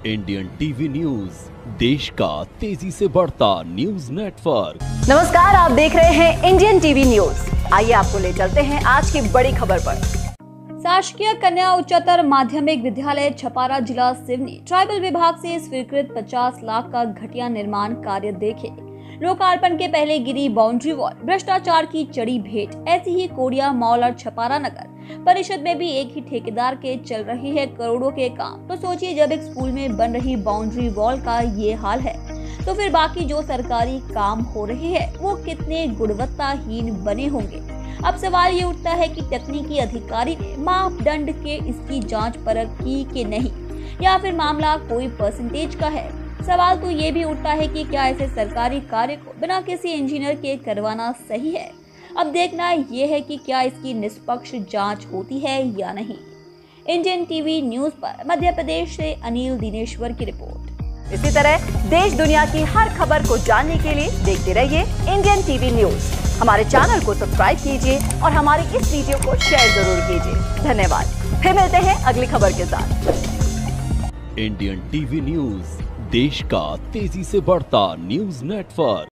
Indian TV news, देश का तेजी से बढ़ता न्यूज नेटवर्क। नमस्कार, आप देख रहे हैं इंडियन टीवी न्यूज। आइए आपको ले चलते हैं आज की बड़ी खबर पर। शासकीय कन्या उच्चतर माध्यमिक विद्यालय छपारा जिला सिवनी ट्राइबल विभाग से स्वीकृत 50 लाख का घटिया निर्माण कार्य देखे। लोकार्पण के पहले गिरी बाउंड्री वॉल, भ्रष्टाचार की चढ़ी भेंट। ऐसी ही कोडिया मॉल और छपारा नगर परिषद में भी एक ही ठेकेदार के चल रही है करोड़ों के काम। तो सोचिए, जब एक स्कूल में बन रही बाउंड्री वॉल का ये हाल है, तो फिर बाकी जो सरकारी काम हो रहे हैं वो कितने गुणवत्ताहीन बने होंगे। अब सवाल ये उठता है कि तकनीकी अधिकारी ने मापदंड के इसकी जांच परख की कि नहीं, या फिर मामला कोई परसेंटेज का है। सवाल तो ये भी उठता है कि क्या ऐसे सरकारी कार्य को बिना किसी इंजीनियर के करवाना सही है। अब देखना ये है कि क्या इसकी निष्पक्ष जांच होती है या नहीं। इंडियन टीवी न्यूज पर मध्य प्रदेश से अनिल दिनेश्वर की रिपोर्ट। इसी तरह देश दुनिया की हर खबर को जानने के लिए देखते रहिए इंडियन टीवी न्यूज। हमारे चैनल को सब्सक्राइब कीजिए और हमारे इस वीडियो को शेयर जरूर कीजिए। धन्यवाद। फिर मिलते हैं अगली खबर के साथ। इंडियन टीवी न्यूज, देश का तेजी से बढ़ता न्यूज नेटवर्क।